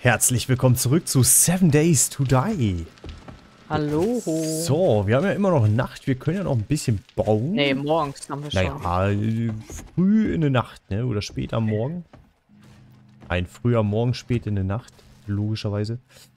Herzlich willkommen zurück zu 7 Days to Die. Hallo. So, wir haben ja immer noch Nacht. Wir können ja noch ein bisschen bauen. Nee, morgens haben wir schon. Naja, früh in der Nacht, ne? Oder spät am Morgen. Ein früh am Morgen, spät in der Nacht. Logischerweise.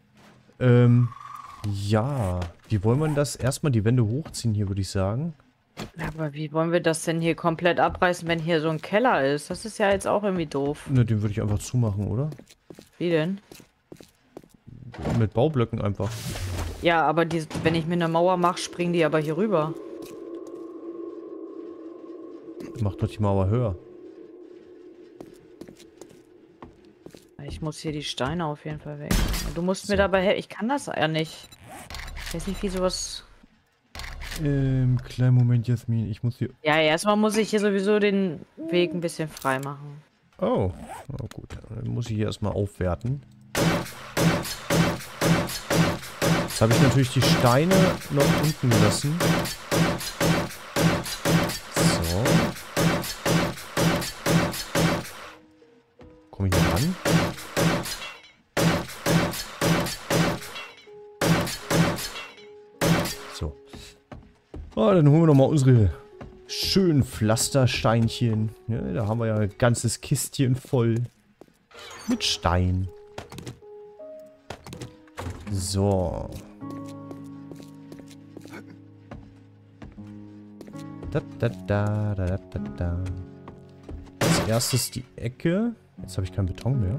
Ja. Wie wollen wir denn das? Erstmal die Wände hochziehen hier, würde ich sagen. Aber wie wollen wir das denn hier komplett abreißen, wenn hier so ein Keller ist? Das ist ja jetzt auch irgendwie doof. Ne, den würde ich einfach zumachen, oder? Wie denn? Mit Baublöcken einfach. Ja, aber wenn ich mir eine Mauer mache, springen die aber hier rüber. Mach doch die Mauer höher. Ich muss hier die Steine auf jeden Fall weg. Du musst mir dabei helfen. Ich kann das ja nicht. Ich weiß nicht, wie sowas... Kleinen Moment, Jasmin. Ich muss hier... Ja, erstmal muss ich hier sowieso den Weg ein bisschen frei machen. Oh. Oh gut. Dann muss ich hier erstmal aufwerten. Jetzt habe ich natürlich die Steine noch unten gelassen. So. Komme ich hier ran? So. Oh, dann holen wir nochmal unsere schönen Pflastersteinchen. Ja, da haben wir ja ein ganzes Kistchen voll mit Stein. So. Da. Als erstes die Ecke. Jetzt habe ich keinen Beton mehr.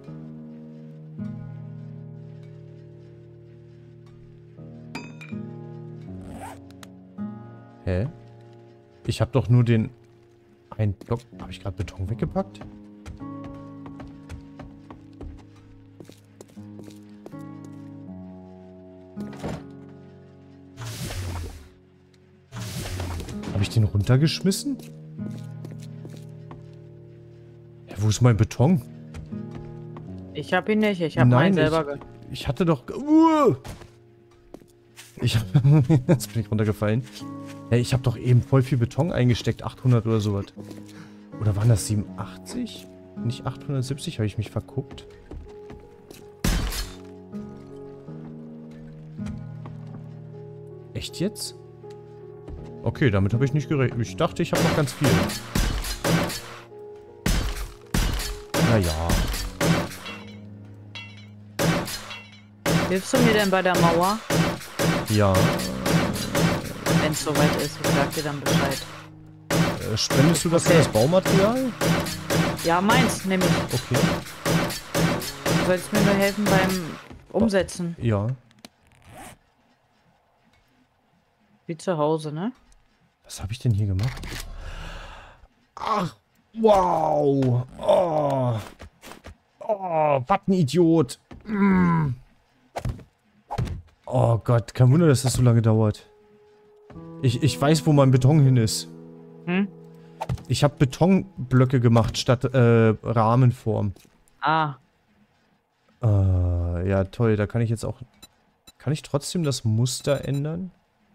Hä? Ich habe doch nur den... einen Block... Habe ich gerade Beton weggepackt? Habe ich den runtergeschmissen? Ja, wo ist mein Beton? Ich habe ihn nicht. Ich habe meinen selber... Ich hatte doch... Jetzt bin ich runtergefallen. Ja, ich habe doch eben voll viel Beton eingesteckt. 800 oder sowas. Oder waren das 87? Nicht 870? Habe ich mich verguckt? Echt jetzt? Okay, damit habe ich nicht gerechnet. Ich dachte, ich habe noch ganz viel. Naja. Hilfst du mir denn bei der Mauer? Ja. Wenn es soweit ist, ich sag dir dann Bescheid. Spendest du das für das Baumaterial? Ja, meins, nämlich. Okay. Du sollst mir nur helfen beim Umsetzen. Ja. Wie zu Hause, ne? Was habe ich denn hier gemacht? Ach, wow. Oh. Oh, was ein Idiot. Mm. Oh Gott, kein Wunder, dass das so lange dauert. Ich weiß, wo mein Beton hin ist. Hm? Ich habe Betonblöcke gemacht statt Rahmenform. Ah. Ja, toll. Da kann ich jetzt auch... Kann ich trotzdem das Muster ändern?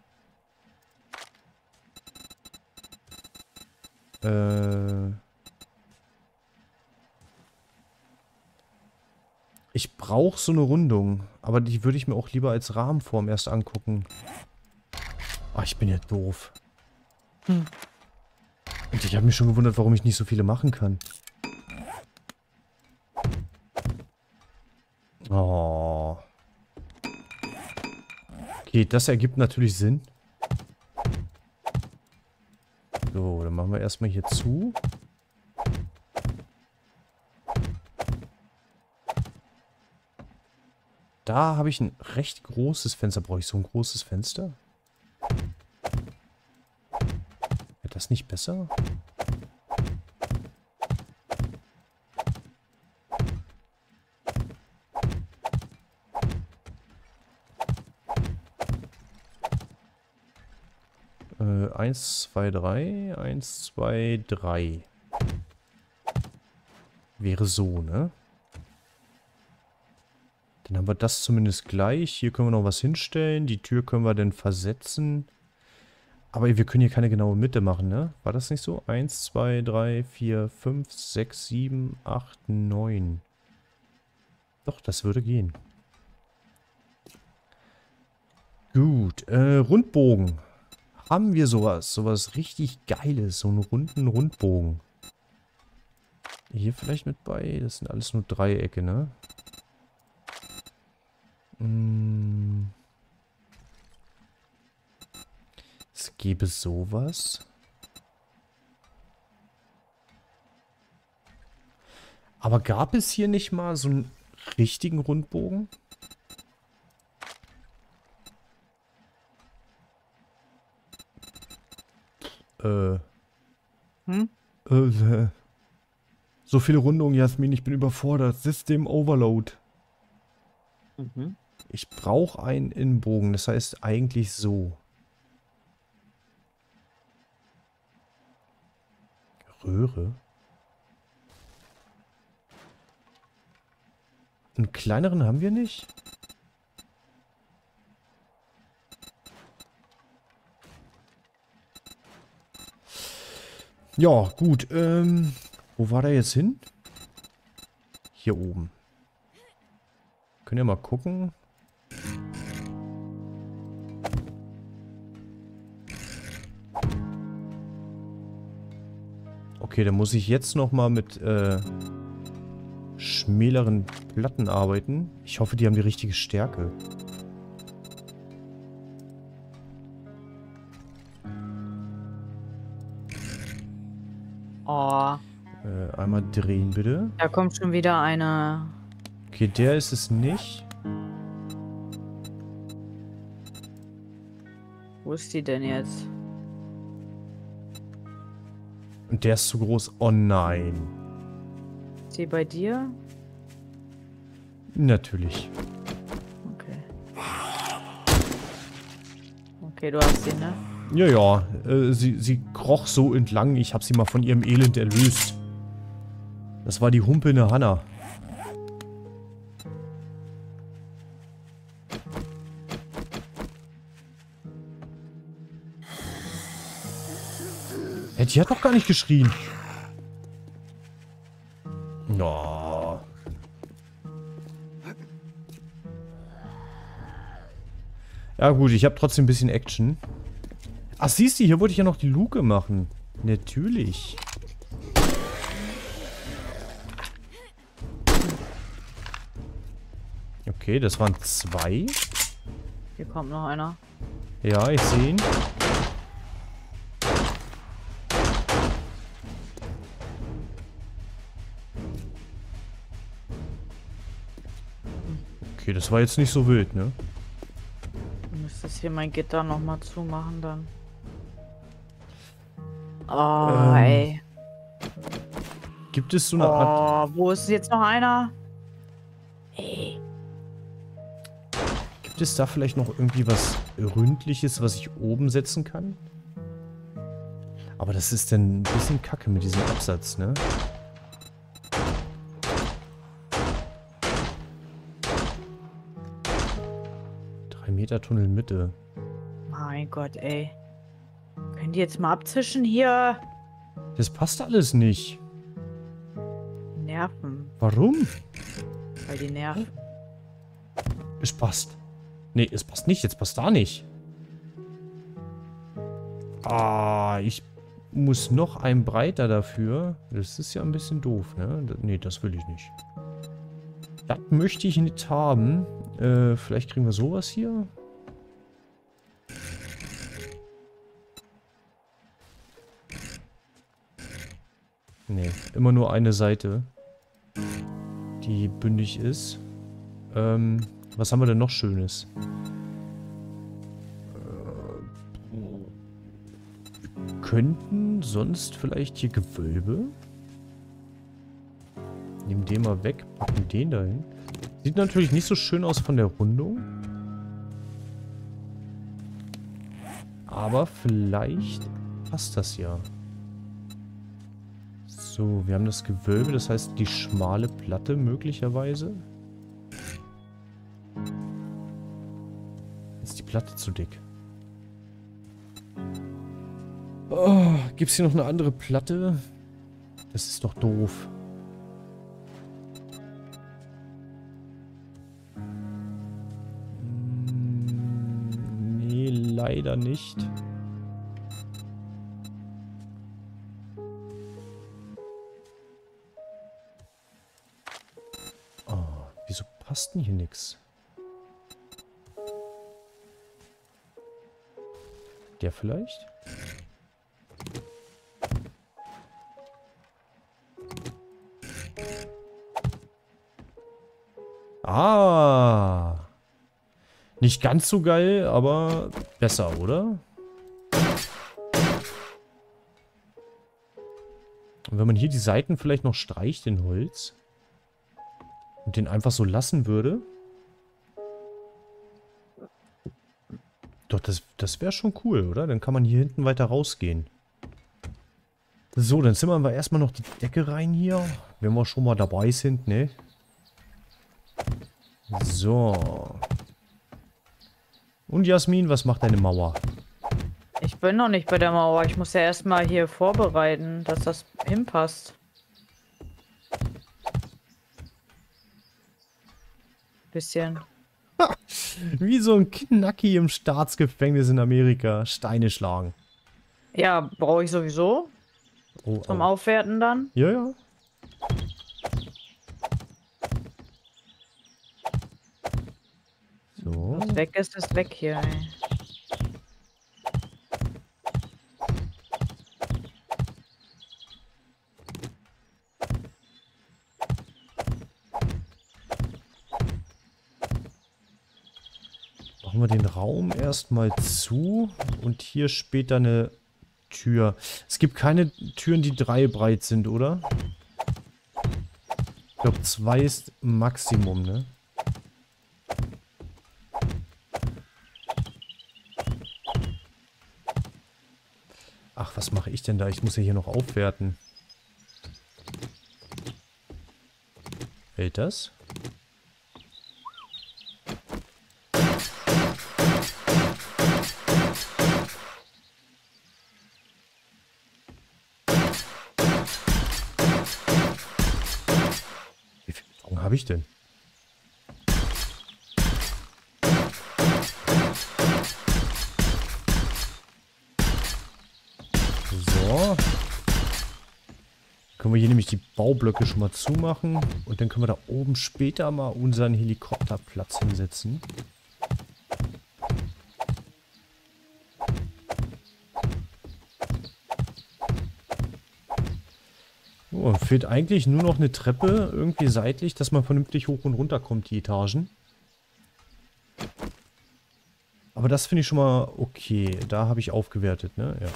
Ich brauche so eine Rundung. Aber die würde ich mir auch lieber als Rahmenform erst angucken. Ah, ich bin ja doof. Hm. Und ich habe mich schon gewundert, warum ich nicht so viele machen kann. Oh. Okay, das ergibt natürlich Sinn. So, dann machen wir erstmal hier zu. Da habe ich ein recht großes Fenster. Brauche ich so ein großes Fenster? Wäre das nicht besser? Eins, zwei, drei. 1, 2, 3. Wäre so, ne? Dann haben wir das zumindest gleich. Hier können wir noch was hinstellen. Die Tür können wir dann versetzen. Aber wir können hier keine genaue Mitte machen, ne? War das nicht so? 1, 2, 3, 4, 5, 6, 7, 8, 9. Doch, das würde gehen. Gut, Rundbogen. Haben wir sowas? Sowas richtig Geiles. So einen runden Rundbogen. Hier vielleicht mit bei? Das sind alles nur Dreiecke, ne? Es gäbe sowas. Aber gab es hier nicht mal so einen richtigen Rundbogen? So viele Rundungen, Jasmin, ich bin überfordert. System Overload. Mhm. Ich brauche einen Innenbogen, das heißt eigentlich so. Röhre? Einen kleineren haben wir nicht? Ja, gut. Wo war der jetzt hin? Hier oben. Können wir mal gucken. Okay, dann muss ich jetzt nochmal mit schmäleren Platten arbeiten. Ich hoffe, die haben die richtige Stärke. Oh, Einmal drehen, bitte. da kommt schon wieder eine. Okay, der ist es nicht. Wo ist die denn jetzt? Und der ist zu groß. Oh nein. Ist die bei dir? Natürlich. Okay. Okay, du hast sie, ne? Ja, ja. Sie kroch so entlang. Ich habe sie mal von ihrem Elend erlöst. Das war die humpelnde Hanna. Die hat doch gar nicht geschrien. No. Ja gut, ich habe trotzdem ein bisschen Action. Ach, siehst du, hier wollte ich ja noch die Luke machen. Natürlich. Okay, das waren 2. Hier kommt noch einer. Ja, ich sehe ihn. Okay, das war jetzt nicht so wild, ne? Du müsstest hier mein Gitter nochmal zumachen dann. Oh, ey. Gibt es so eine Art... Oh, wo ist jetzt noch einer? Ey. Gibt es da vielleicht noch irgendwie was Ründliches, was ich oben setzen kann? Aber das ist dann ein bisschen kacke mit diesem Absatz, ne? Meter Tunnel Mitte. Mein Gott, ey. Können die jetzt mal abzischen hier? Das passt alles nicht. Nerven. Warum? Weil die nerven. Es passt. Nee, es passt nicht. Jetzt passt da nicht. Ah, ich muss noch ein breiter dafür. Das ist ja ein bisschen doof, ne? Nee, das will ich nicht. Das möchte ich nicht haben. Vielleicht kriegen wir sowas hier. Nee, immer nur eine Seite, die bündig ist. Was haben wir denn noch Schönes? Könnten sonst vielleicht hier Gewölbe? Nehmen den mal weg, packen den dahin. Sieht natürlich nicht so schön aus von der Rundung. Aber vielleicht passt das ja. So, wir haben das Gewölbe, das heißt die schmale Platte möglicherweise. Ist die Platte zu dick? Oh, gibt es hier noch eine andere Platte? Das ist doch doof. leider nicht. Oh, wieso passt denn hier nichts? Der vielleicht? Ah. Nicht ganz so geil, aber besser, oder? Und wenn man hier die Seiten vielleicht noch streicht in Holz und den einfach so lassen würde. Doch, das wäre schon cool, oder? Dann kann man hier hinten weiter rausgehen. So, dann zimmern wir erstmal noch die Decke rein hier. Wenn wir schon mal dabei sind, ne? So. Und Jasmin, was macht deine Mauer? Ich bin noch nicht bei der Mauer. Ich muss ja erstmal hier vorbereiten, dass das hinpasst. Bisschen. Wie so ein Knacki im Staatsgefängnis in Amerika. Steine schlagen. Ja, brauche ich sowieso. Oh, Zum oh. Aufwerten dann. Ja, ja. So. Was weg ist, ist weg hier, ey. Machen wir den Raum erstmal zu und hier später eine Tür. Es gibt keine Türen, die 3 breit sind, oder? Ich glaube, 2 ist Maximum, ne? Ach, was mache ich denn da? Ich muss ja hier noch aufwerten. Hält das? Wie viel Beton habe ich denn? So. Können wir hier nämlich die Baublöcke schon mal zumachen. Und dann können wir da oben später mal unseren Helikopterplatz hinsetzen. Oh, fehlt eigentlich nur noch eine Treppe irgendwie seitlich, dass man vernünftig hoch und runter kommt, die Etagen. Aber das finde ich schon mal okay. Da habe ich aufgewertet, ne? Ja.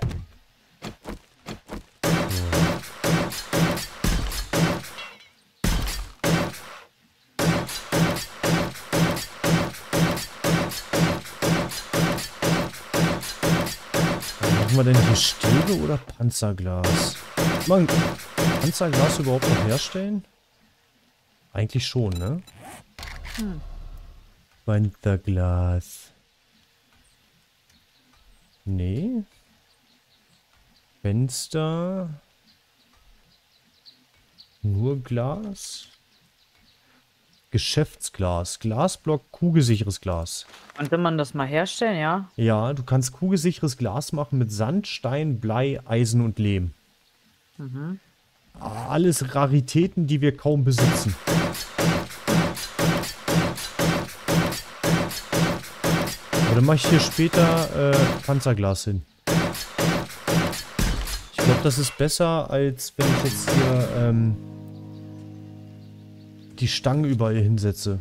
Machen wir denn hier Stäbe oder Panzerglas? Kann man Panzerglas überhaupt noch herstellen? Eigentlich schon, ne? Panzerglas. Nee. Fenster. Nur Glas. Geschäftsglas. Glasblock, kugelsicheres Glas. Könnte man das mal herstellen, ja? Ja, du kannst kugelsicheres Glas machen mit Sand, Stein, Blei, Eisen und Lehm. Mhm. Alles Raritäten, die wir kaum besitzen. Aber dann mache ich hier später Panzerglas hin. Ich glaube, das ist besser, als wenn ich jetzt hier die Stangen überall hinsetze.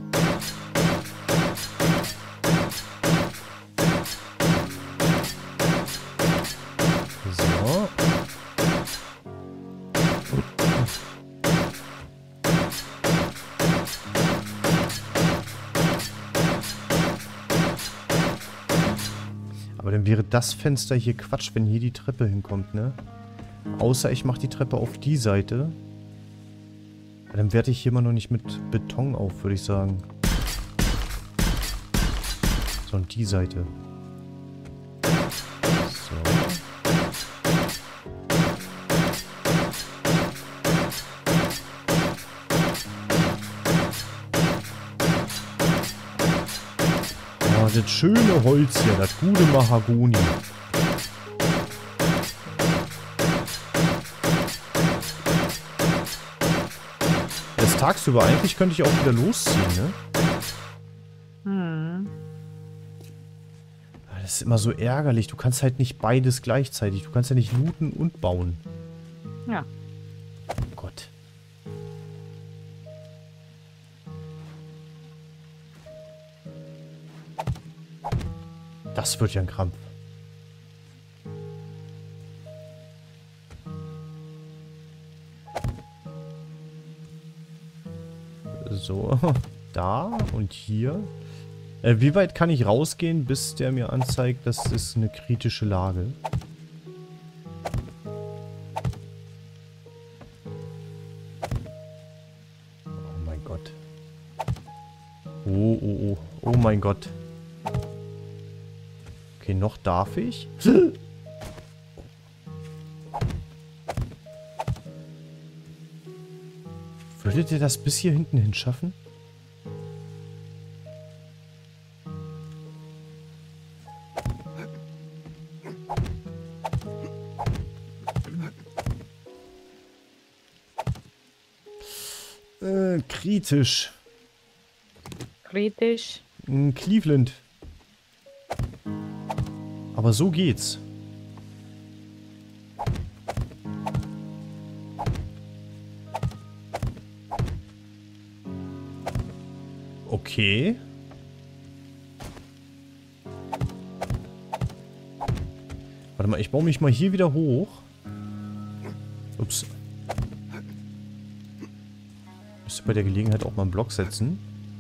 So. Aber dann wäre das Fenster hier Quatsch, wenn hier die Treppe hinkommt, ne? Außer ich mache die Treppe auf die Seite. Dann werte ich hier mal noch nicht mit Beton auf, würde ich sagen. So, und die Seite. So. Oh, das schöne Holz hier, das gute Mahagoni. Jetzt tagsüber eigentlich könnte ich auch wieder losziehen, ne? Hm. Das ist immer so ärgerlich. Du kannst halt nicht beides gleichzeitig. Du kannst ja nicht looten und bauen. Ja. Oh Gott. Das wird ja ein Krampf. So, da und hier. Wie weit kann ich rausgehen, bis der mir anzeigt, das ist eine kritische Lage? Oh mein Gott. Oh, oh, oh. Oh mein Gott. Okay, noch darf ich? Würdet ihr das bis hier hinten hin schaffen? Kritisch. Kritisch. Cleveland. Aber so geht's. Okay. Warte mal, ich baue mich mal hier wieder hoch. Ups. Müsste bei der Gelegenheit auch mal einen Block setzen.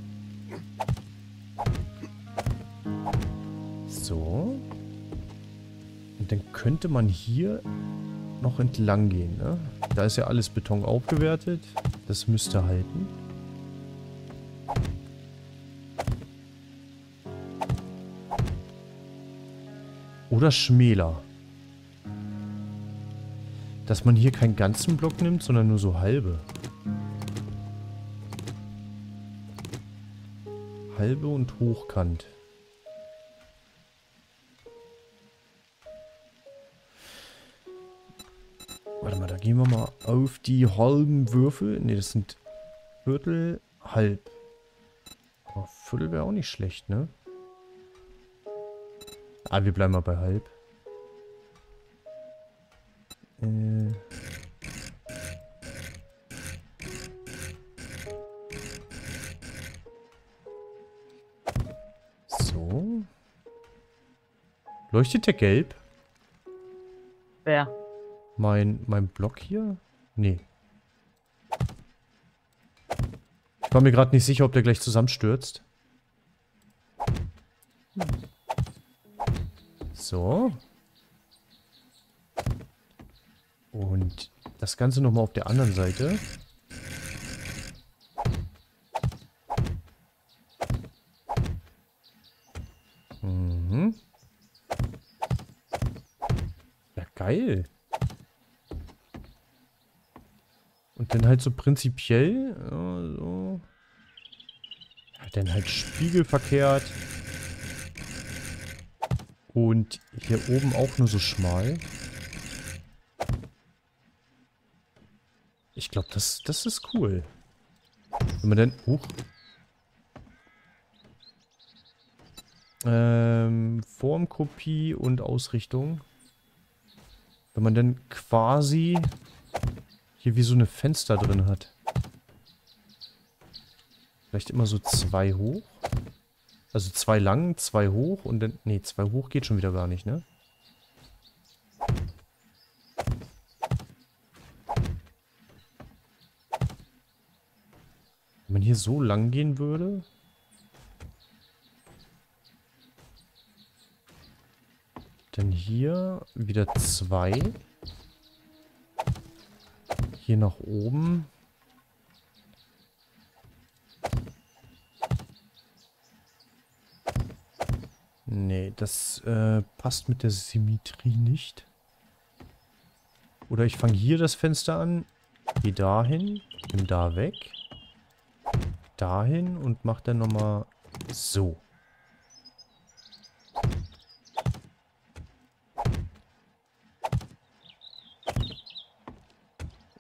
So. Und dann könnte man hier noch entlang gehen, ne? Da ist ja alles Beton aufgewertet. Das müsste halten. Oder Schmäler. Dass man hier keinen ganzen Block nimmt, sondern nur so halbe. Halbe und hochkant. Warte mal, da gehen wir mal auf die halben Würfel. Ne, das sind Viertel, halb. Aber Viertel wäre auch nicht schlecht, ne? Ah, wir bleiben mal bei halb. So. Leuchtet der gelb? Wer? Mein Block hier? Nee. Ich war mir gerade nicht sicher, ob der gleich zusammenstürzt. So. Und das Ganze nochmal auf der anderen Seite. Mhm. Ja, geil. Und dann halt so prinzipiell, so. Ja, dann halt spiegelverkehrt. Und hier oben auch nur so schmal. Ich glaube, das ist cool. Wenn man dann... Formkopie und Ausrichtung. Wenn man dann quasi hier wie so eine Fenster drin hat. Vielleicht immer so 2 hoch. Also 2 lang, 2 hoch und dann... Ne, 2 hoch geht schon wieder gar nicht, ne? Wenn man hier so lang gehen würde... Dann hier wieder 2. Hier nach oben. Nee, das passt mit der Symmetrie nicht. Oder ich fange hier das Fenster an, gehe dahin, nimm da weg, dahin und mache dann nochmal so.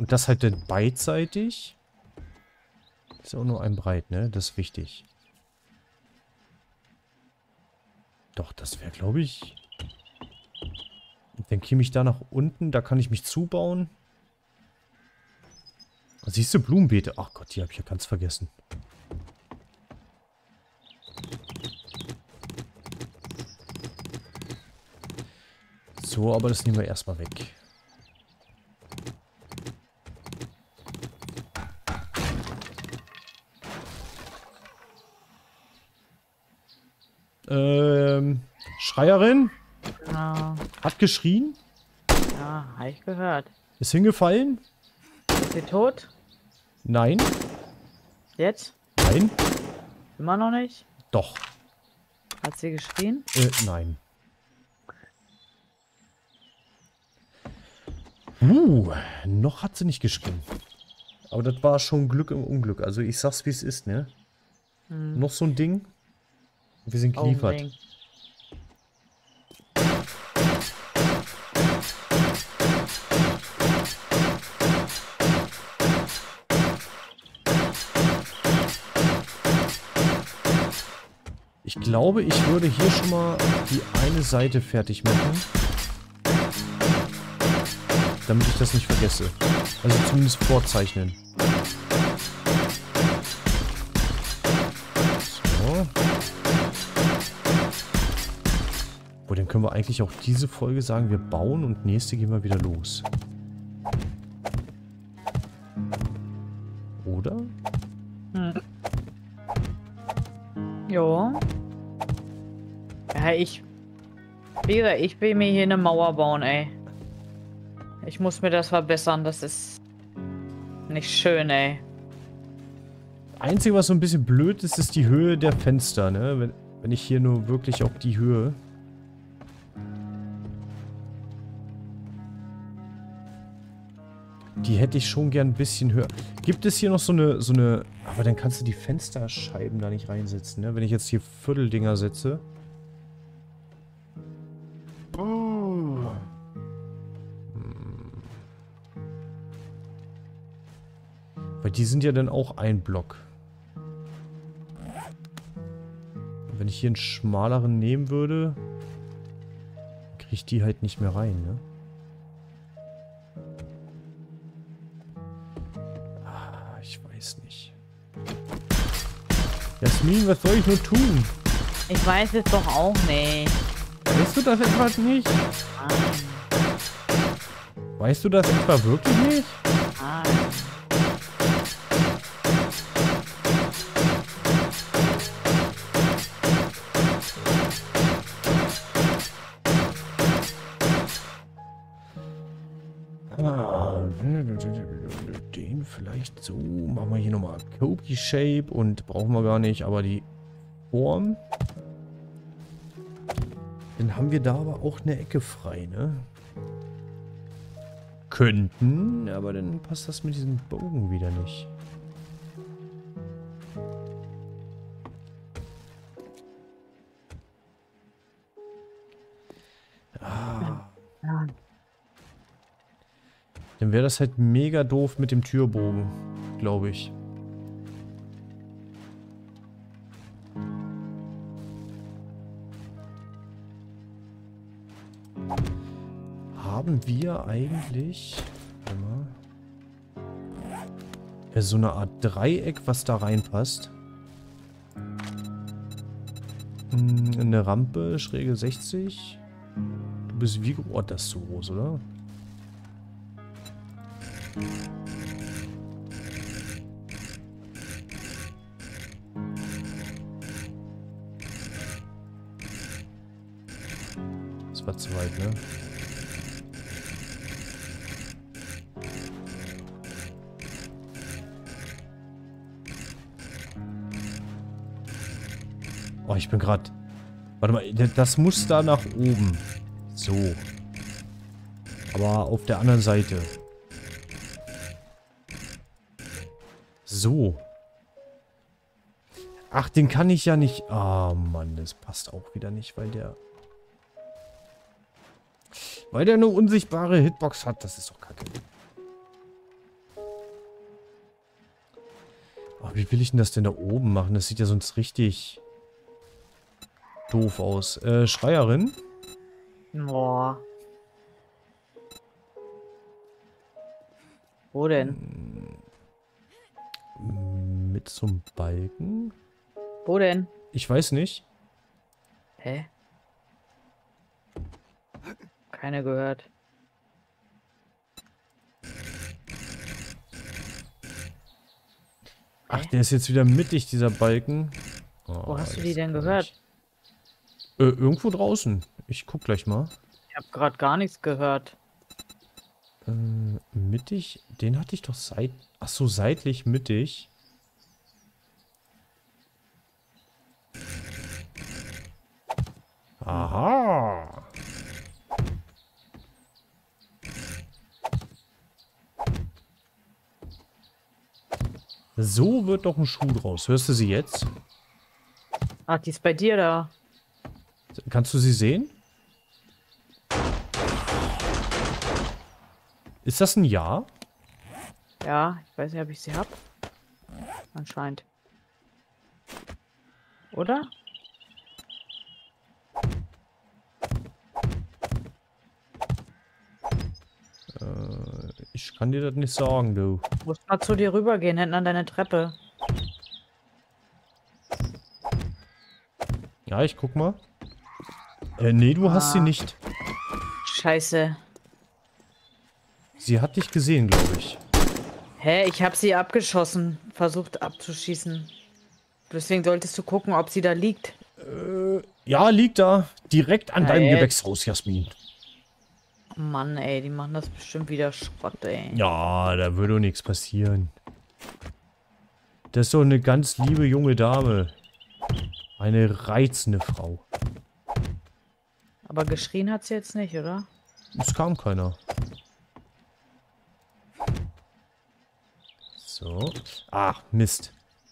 Und das halt dann beidseitig. Ist auch nur ein breit, ne? Das ist wichtig. Doch, das wäre, glaube ich... Dann käme ich da nach unten. Da kann ich mich zubauen. Siehst du, Blumenbeete? Ach Gott, die habe ich ja ganz vergessen. So, aber das nehmen wir erstmal weg. Schreierin? Ja, Hat geschrien? ja, habe ich gehört. Ist hingefallen? Ist sie tot? Nein. Jetzt? Nein. Immer noch nicht? Doch. Hat sie geschrien? Nein. Noch hat sie nicht geschrien. Aber das war schon Glück im Unglück. Also ich sag's, wie es ist, ne? Noch so ein Ding. Wir sind geliefert. Ding. Ich glaube, ich würde hier schon mal die eine Seite fertig machen. Damit ich das nicht vergesse. Also zumindest vorzeichnen. So. Boah, dann können wir eigentlich auch diese Folge sagen, wir bauen und nächste gehen wir wieder los. Oder? Jo. Ja, ich will mir hier eine Mauer bauen, ey. Ich muss mir das verbessern, das ist nicht schön, ey. Einzige, was so ein bisschen blöd ist, ist die Höhe der Fenster, ne? Wenn ich hier nur wirklich auf die Höhe... Die hätte ich schon gern ein bisschen höher. Gibt es hier noch so eine... Aber dann kannst du die Fensterscheiben da nicht reinsetzen, ne? Wenn ich jetzt hier Vierteldinger setze. Weil die sind ja dann auch ein Block. Und wenn ich hier einen schmaleren nehmen würde, kriege ich die halt nicht mehr rein, ne? Ah, ich weiß nicht. Jasmin, was soll ich nur tun? Ich weiß es doch auch nicht. Weißt du das etwa nicht? Weißt du das etwa wirklich nicht? Nein. Den vielleicht so. Machen wir hier nochmal Kobe Shape und brauchen wir gar nicht, aber die Form. Dann haben wir da aber auch eine Ecke frei, ne? Könnten, aber dann passt das mit diesem Bogen wieder nicht. Ja. Dann wäre das halt mega doof mit dem Türbogen, glaube ich. Haben wir eigentlich... Warte mal. Ja, so eine Art Dreieck, was da reinpasst. Eine Rampe, schräge 60. Du bist wie... Oh, das ist zu groß, oder? Das war zu weit, ne? Oh, ich bin gerade... Warte mal, das muss da nach oben. So. Aber auf der anderen Seite. So. Ach, den kann ich ja nicht... Ah, Mann, das passt auch wieder nicht, weil der... Weil der eine unsichtbare Hitbox hat. Das ist doch kacke. Wie will ich denn das denn da oben machen? Das sieht ja sonst richtig doof aus. Schreierin? Boah. Wo denn? Mit so einem Balken? Wo denn? Ich weiß nicht. Hä? Keine gehört. Ach, der ist jetzt wieder mittig, dieser Balken. Oh, Wo hast du die das denn kann gehört? ich- Irgendwo draußen. Ich guck gleich mal. Ich habe gerade gar nichts gehört. Mittig? Den hatte ich doch Ach so, seitlich mittig. Aha. So wird doch ein Schuh draus. Hörst du sie jetzt? Ach, die ist bei dir da. Kannst du sie sehen? Ist das ein Ja? Ja, ich weiß nicht, ob ich sie hab. Anscheinend. Oder? Ich kann dir das nicht sagen, du. Du musst mal zu dir rübergehen, hinten an deine Treppe. Ja, ich guck mal. Nee, du hast sie nicht. Scheiße. Sie hat dich gesehen, glaube ich. Hä, ich habe sie abgeschossen. Versucht abzuschießen. Deswegen solltest du gucken, ob sie da liegt. Ja, liegt da. Direkt an deinem jetzt. Gewächshaus, Jasmin. Mann, ey, die machen das bestimmt wieder Schrott, ey. Ja, da würde doch nichts passieren. Das ist doch eine ganz liebe junge Dame. Eine reizende Frau. Aber geschrien hat sie jetzt nicht, oder? Es kam keiner. So. Ah, Mist.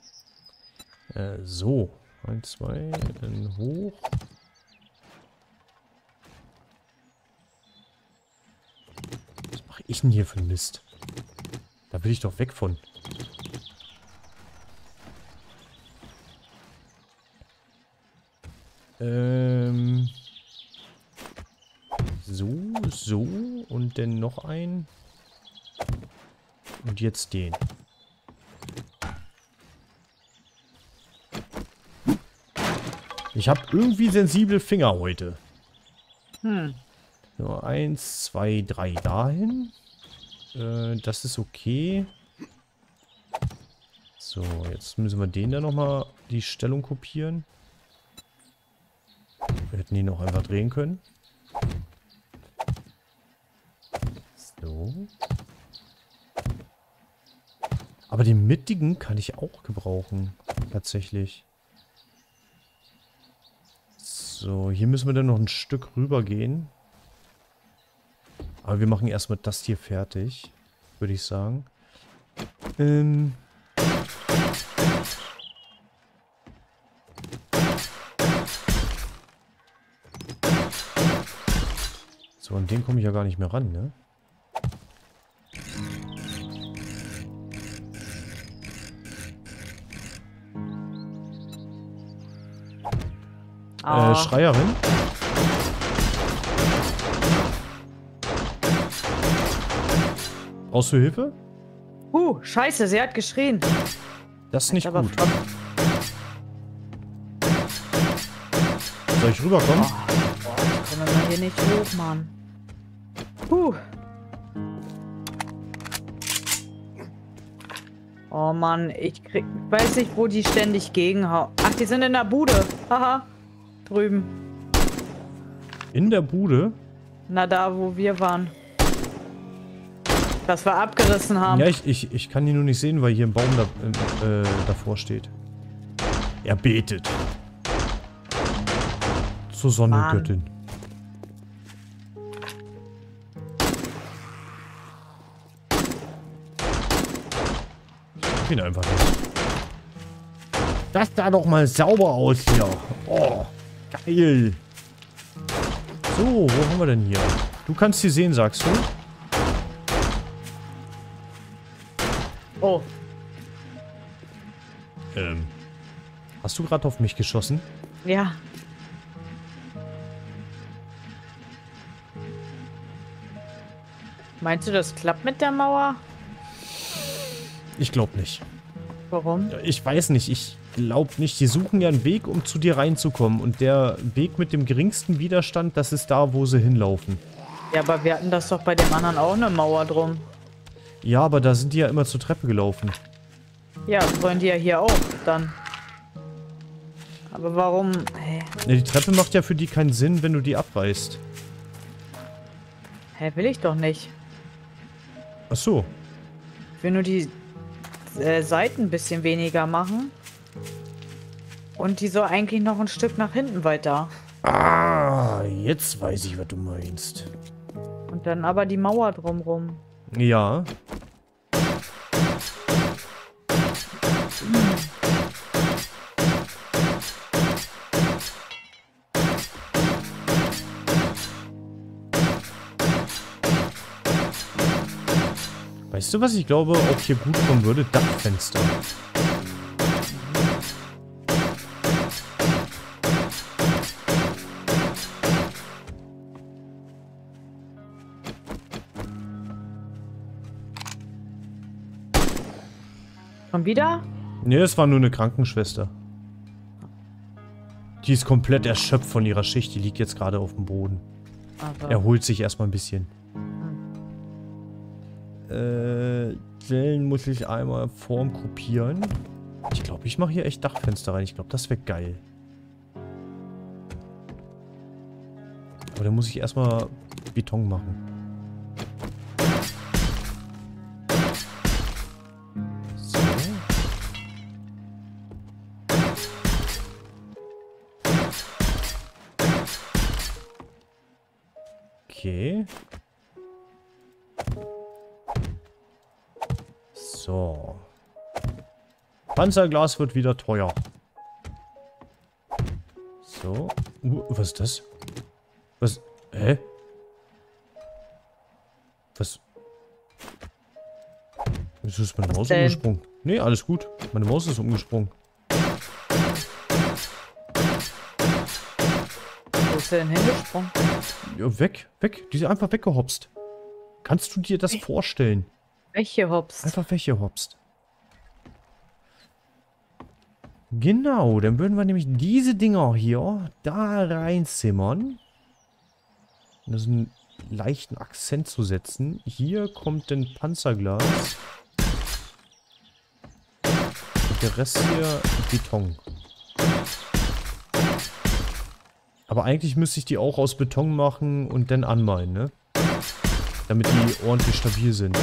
So. 1, 2, dann hoch. Was mache ich denn hier für einen Mist? Da will ich doch weg von. So und dann noch ein. Und jetzt den. Ich habe irgendwie sensible Finger heute. So, 1, 2, 3 dahin. Das ist okay. So, jetzt müssen wir den da nochmal die Stellung kopieren. Wir hätten ihn noch einfach drehen können. So. Aber den mittigen kann ich auch gebrauchen. Tatsächlich. So, hier müssen wir dann noch ein Stück rüber gehen. Aber wir machen erstmal das hier fertig. Würde ich sagen. So, an den komme ich ja gar nicht mehr ran, ne? Schreierin? Brauchst du Hilfe? Scheiße, sie hat geschrien. Das ist nicht Aber gut. Soll ich rüberkommen? Ich komme mal hier nicht hoch, Mann. Oh Mann, weiß nicht, wo die ständig gegenhauen. Ach, die sind in der Bude. Haha. Drüben. In der Bude? Na, da, wo wir waren. Das wir abgerissen haben. Ja, ich kann die nur nicht sehen, weil hier ein Baum davor steht. Er betet. Zur Sonnengöttin. Ich bin einfach nicht. Das sah doch mal sauber aus hier. Oh, geil. So, wo haben wir denn hier? Du kannst sie sehen, sagst du? Oh. Hast du gerade auf mich geschossen? Ja. Meinst du, das klappt mit der Mauer? Ich glaube nicht. Warum? Ich weiß nicht, ich glaube nicht. Die suchen ja einen Weg, um zu dir reinzukommen. Und der Weg mit dem geringsten Widerstand, das ist da, wo sie hinlaufen. Ja, aber wir hatten das doch bei dem anderen auch eine Mauer drum. Ja, aber da sind die ja immer zur Treppe gelaufen. Ja, das wollen die ja hier auch dann. Aber warum? Hä? Ja, die Treppe macht ja für die keinen Sinn, wenn du die abreißt. Hä, will ich doch nicht. Ach so. Ich will nur die Seiten ein bisschen weniger machen. Und die soll eigentlich noch ein Stück nach hinten weiter. Ah, jetzt weiß ich, was du meinst. Und dann aber die Mauer drumrum. Ja. Weißt du, was ich glaube, auch hier gut kommen würde? Dachfenster. Schon wieder? Nee, es war nur eine Krankenschwester. Die ist komplett erschöpft von ihrer Schicht. Die liegt jetzt gerade auf dem Boden. Aber Erholt sich erstmal ein bisschen. Stellen muss ich einmal Form kopieren. Ich glaube, ich mache hier echt Dachfenster rein. Ich glaube, das wäre geil. Aber dann muss ich erstmal Beton machen. So. Okay. So. Panzerglas wird wieder teuer. So. Was ist das? Was? Hä? Was? Wieso ist meine Maus umgesprungen? Nee, alles gut. Meine Maus ist umgesprungen. wo ist der denn hingesprungen? Ja, weg, weg. Die ist einfach weggehopst. Kannst du dir das vorstellen? Welche Hops? Einfach weggehopst. Genau, dann würden wir nämlich diese Dinger hier da reinzimmern. Um das einen leichten Akzent zu setzen. Hier kommt ein Panzerglas. Und der Rest hier Beton. Aber eigentlich müsste ich die auch aus Beton machen und dann anmalen, ne? Damit die ordentlich stabil sind.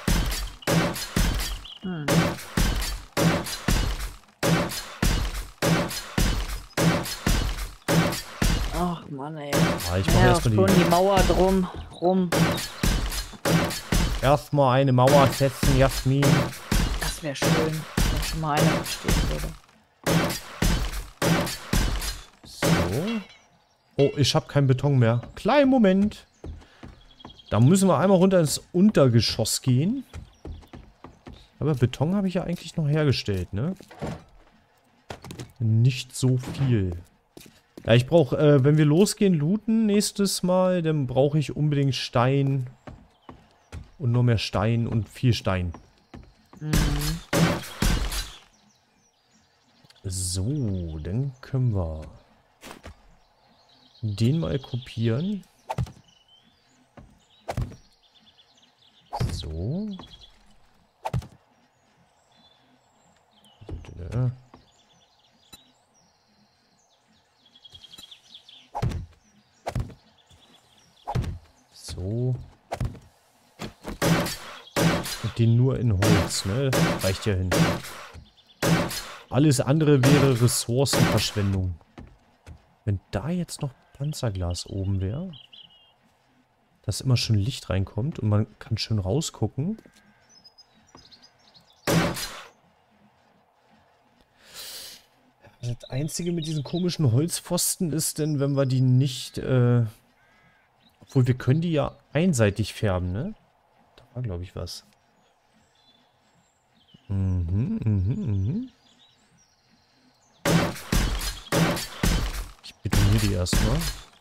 Ach Mann, ey. Ah, ich mache Ja, erstmal schon die Mauer rum. Erstmal eine Mauer setzen, Jasmin. Das wäre schön, wenn schon mal einer stehen würde. So. Oh, ich habe keinen Beton mehr. Kleinen Moment. Da müssen wir einmal runter ins Untergeschoss gehen. Aber Beton habe ich ja eigentlich noch hergestellt, ne? Nicht so viel. Ja, ich brauche, wenn wir losgehen, looten nächstes Mal, dann brauche ich unbedingt Stein. Und noch mehr Stein und viel Stein. So, dann können wir den mal kopieren. So. So. Und den nur in Holz, ne? Reicht ja hin. Alles andere wäre Ressourcenverschwendung. Wenn da jetzt noch Panzerglas oben wäre, dass immer schön Licht reinkommt und man kann schön rausgucken. Das Einzige mit diesen komischen Holzpfosten ist denn, wenn wir die nicht, obwohl wir können die ja einseitig färben, ne? Da war, glaube ich, was. die erstmal.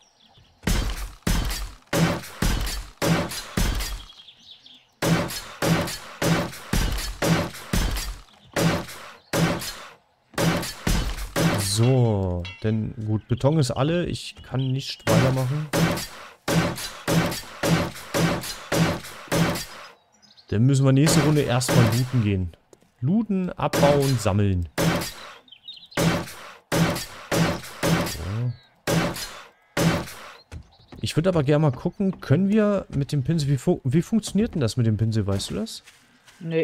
So, denn gut, Beton ist alle. Ich kann nicht weitermachen. Dann müssen wir nächste Runde erstmal looten gehen. Looten, abbauen, sammeln. So. Ich würde aber gerne mal gucken, können wir mit dem Pinsel, wie funktioniert denn das mit dem Pinsel, weißt du das? Nö.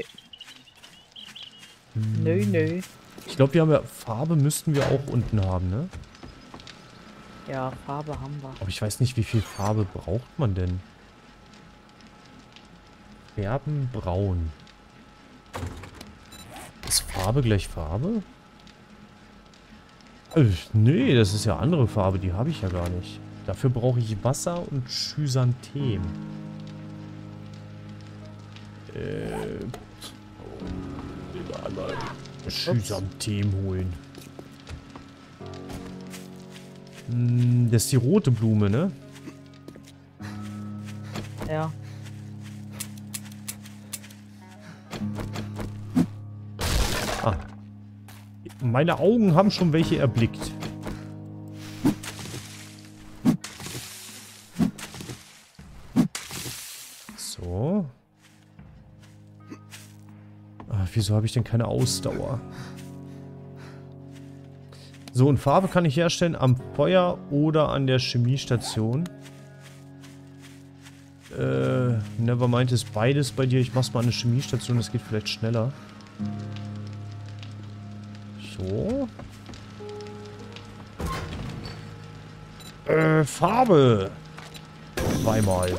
Nö. Ich glaube, wir haben ja, Farbe müssten wir auch unten haben, ne? Ja, Farbe haben wir. Aber ich weiß nicht, wie viel Farbe braucht man denn? Färben braun. Ist Farbe gleich Farbe? Nee, das ist ja andere Farbe, die habe ich ja gar nicht. Dafür brauche ich Wasser und Chrysantem. Chrysantem holen. Das ist die rote Blume, ne? Ja. Ah. Meine Augen haben schon welche erblickt. So. Ah, wieso habe ich denn keine Ausdauer? So, und Farbe kann ich herstellen am Feuer oder an der Chemiestation. Nevermind ist beides bei dir. Ich mach's mal an der Chemiestation, das geht vielleicht schneller. So. Farbe. Zweimal.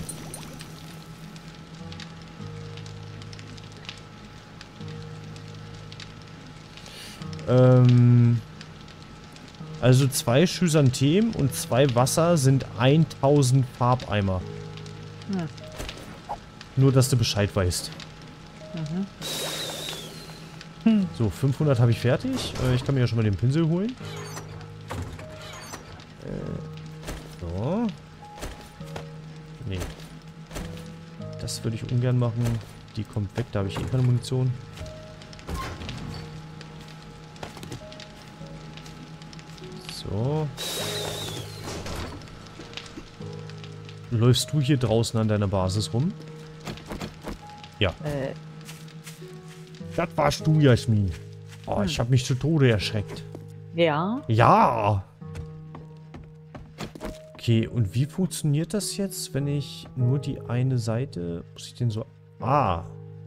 Also 2 Chrysantem und 2 Wasser sind 1000 Farbeimer. Hm. Nur, dass du Bescheid weißt. So, 500 habe ich fertig. Ich kann mir ja schon mal den Pinsel holen. So. Nee. Das würde ich ungern machen. Die kommt weg, da habe ich eh keine Munition. So. Läufst du hier draußen an deiner Basis rum? Ja. Das warst du, Jasmin. Oh, ich habe mich zu Tode erschreckt. Ja. Ja! Okay, und wie funktioniert das jetzt, wenn ich nur die eine Seite... Muss ich den so... Ah!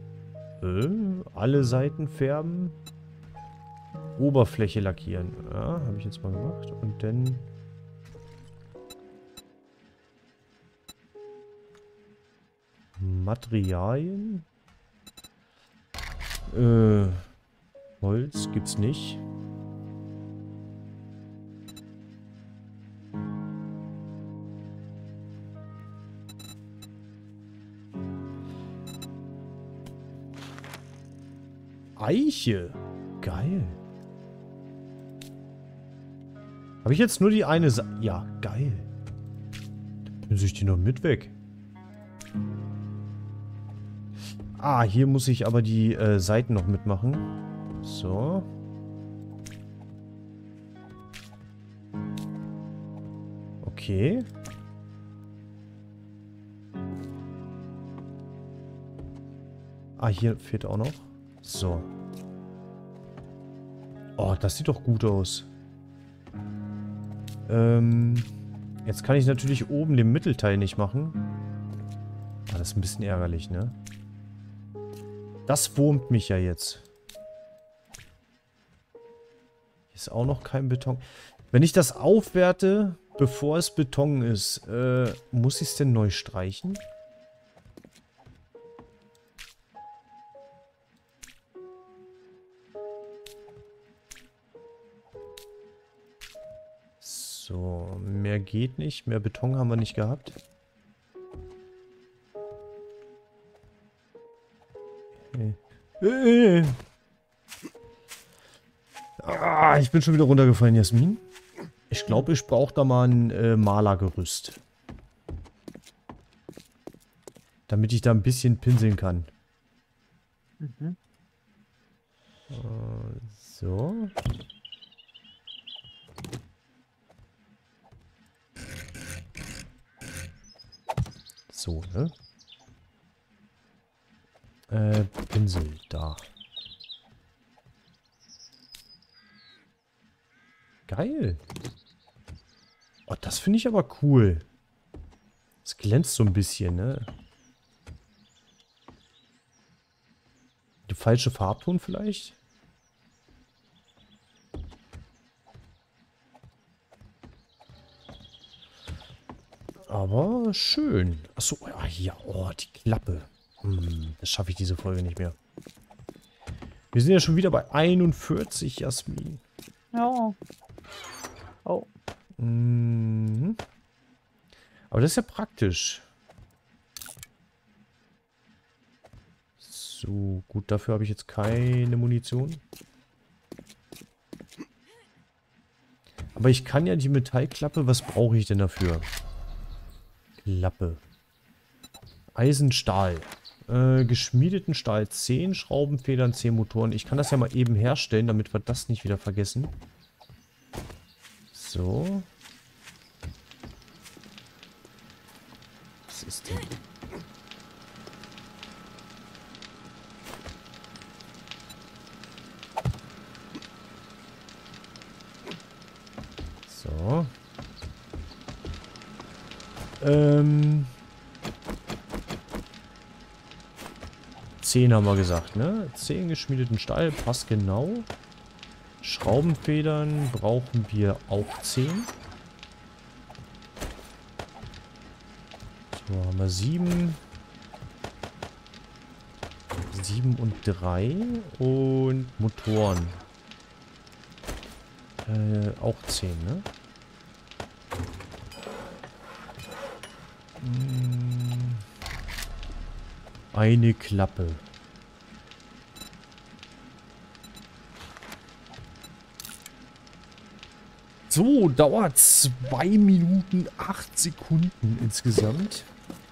Alle Seiten färben. Oberfläche lackieren. Ja, habe ich jetzt mal gemacht. Und dann... Materialien. Holz gibt's nicht. Eiche. Geil. Habe ich jetzt nur die eine Seite? Ja, geil. Dann nehme ich die noch mit weg. Ah, hier muss ich aber die Seiten noch mitmachen. So. Okay. Ah, hier fehlt auch noch. So. Oh, das sieht doch gut aus. Jetzt kann ich natürlich oben den Mittelteil nicht machen. Ah, das ist ein bisschen ärgerlich, ne? Das wurmt mich ja jetzt. Hier ist auch noch kein Beton. Wenn ich das aufwerte, bevor es Beton ist, muss ich es denn neu streichen? So, mehr geht nicht. Mehr Beton haben wir nicht gehabt. Ah, ich bin schon wieder runtergefallen, Jasmin. Ich glaube, ich brauche da mal ein Malergerüst. Damit ich da ein bisschen pinseln kann. Mhm. So. So, ne? Pinsel, da. Geil. Oh, das finde ich aber cool. Es glänzt so ein bisschen, ne? Der falsche Farbton vielleicht? Aber schön. Achso, ja, hier. Oh, die Klappe. Das schaffe ich diese Folge nicht mehr. Wir sind ja schon wieder bei 41, Jasmin. Ja. Oh. Mhm. Aber das ist ja praktisch. So, gut, dafür habe ich jetzt keine Munition. Aber ich kann ja die Metallklappe, was brauche ich denn dafür? Klappe. Eisen, Stahl. Geschmiedeten Stahl 10, Schraubenfedern 10 Motoren. Ich kann das ja mal eben herstellen, damit wir das nicht wieder vergessen. So. Was ist denn? So. 10 haben wir gesagt, ne? 10 geschmiedeten Stahl, passt genau. Schraubenfedern brauchen wir auch 10. So, haben wir 7. 7 und 3. Und Motoren. Auch 10, ne? Eine Klappe. So, dauert 2 Minuten 8 Sekunden insgesamt.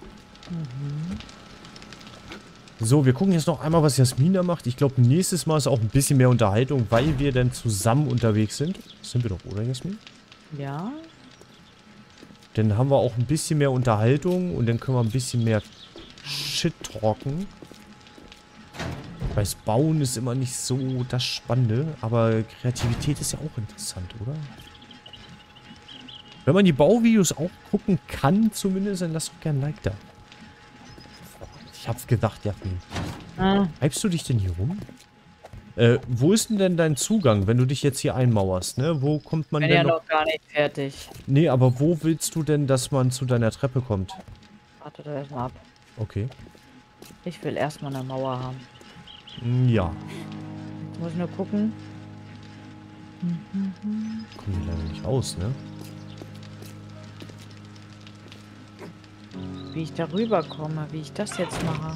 So, wir gucken jetzt noch einmal, was Jasmin da macht. Ich glaube, nächstes Mal ist auch ein bisschen mehr Unterhaltung, weil wir dann zusammen unterwegs sind. Das sind wir doch, oder Jasmin? Ja. Dann haben wir auch ein bisschen mehr Unterhaltung und dann können wir ein bisschen mehr Shit talken. Weil das Bauen ist immer nicht so das Spannende, aber Kreativität ist ja auch interessant, oder? Wenn man die Bauvideos auch gucken kann, zumindest, dann lass doch gerne ein Like da. Ich hab's gedacht, Jasmin. Treibst du dich denn hier rum? Wo ist denn dein Zugang, wenn du dich jetzt hier einmauerst, ne? Wo kommt man Bin denn ja noch gar nicht fertig. Nee, aber wo willst du denn, dass man zu deiner Treppe kommt? Warte da erstmal ab. Okay. Ich will erstmal eine Mauer haben. Ja. Ich muss nur gucken. Kommen die leider nicht raus, ne? Wie ich darüber komme, wie ich das jetzt mache.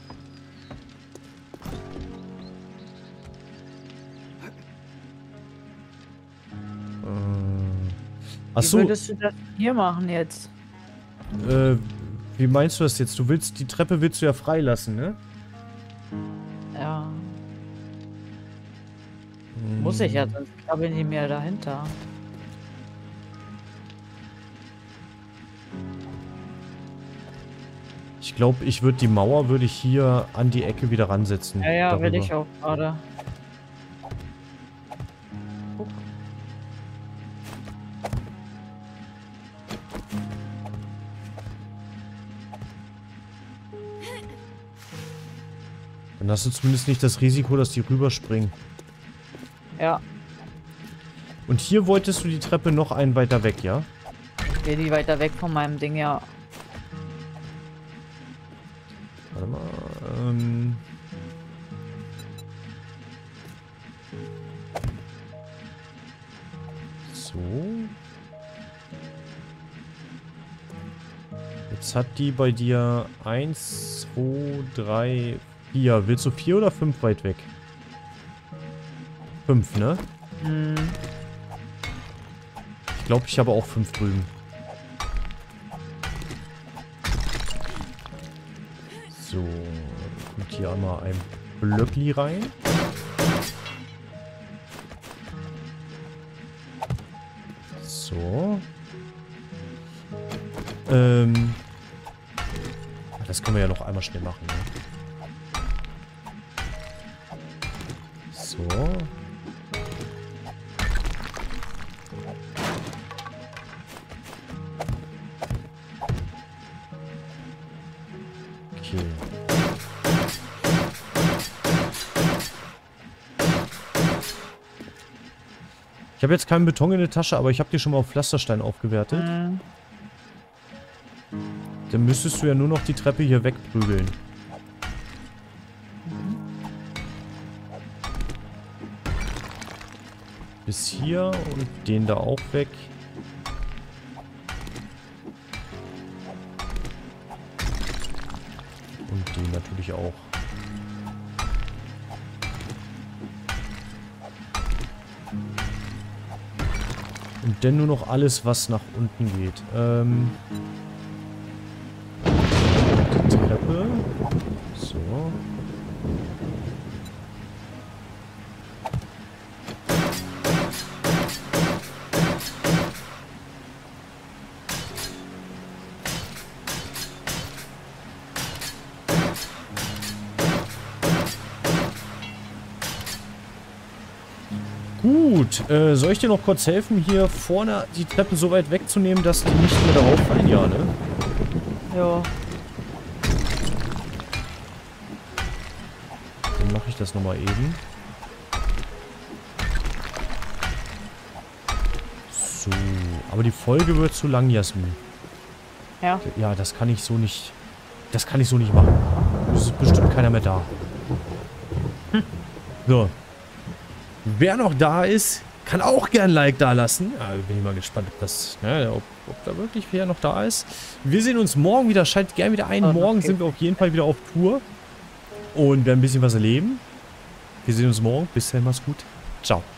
Achso. Wie würdest du das hier machen jetzt? Wie meinst du das jetzt? Du willst, die Treppe willst du ja freilassen, ne? Ja. Muss ich ja, sonst krabbeln die mir dahinter. Ich glaube, ich würde die Mauer würde ich hier an die Ecke wieder ransetzen. Ja, ja, darüber. will ich auch gerade. Guck. Dann hast du zumindest nicht das Risiko, dass die rüberspringen. Ja, Und hier wolltest du die Treppe noch einen weiter weg, ja? geh die weiter weg von meinem Ding, ja. Warte mal. So. Jetzt hat die bei dir 1, 2, 3, 4. Willst du 4 oder 5 weit weg? 5, ne? Hm. glaube, ich habe auch 5 drüben. So, kommt hier einmal ein Blöckli rein. So. Das können wir ja noch einmal schnell machen. Ne? So. Okay. Ich habe jetzt keinen Beton in der Tasche, aber ich habe die schon mal auf Pflasterstein aufgewertet. Mhm. Dann müsstest du ja nur noch die Treppe hier wegprügeln. Bis hier und den da auch weg. Und den natürlich auch. Und dann nur noch alles, was nach unten geht. Die Treppe. So. Gut, soll ich dir noch kurz helfen, hier vorne die Treppen so weit wegzunehmen, dass die nicht mehr darauf fallen? Ja, ne? Ja. Dann mache ich das nochmal eben. So, aber die Folge wird zu lang, Jasmin. Ja. Ja, das kann ich so nicht... Das kann ich so nicht machen. Es ist bestimmt keiner mehr da. So. Wer noch da ist, kann auch gern ein Like da lassen. Ja, bin ich mal gespannt, ob das, ne, ob da wirklich wer noch da ist. Wir sehen uns morgen wieder. Schaltet gerne wieder ein. Morgen sind wir auf jeden Fall wieder auf Tour. Und werden ein bisschen was erleben. Wir sehen uns morgen. Bis dann, mach's gut. Ciao.